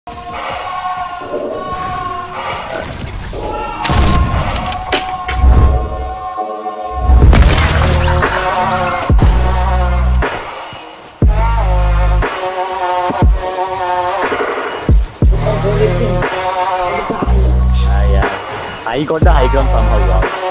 係啊，睇過都係咁滲透咗。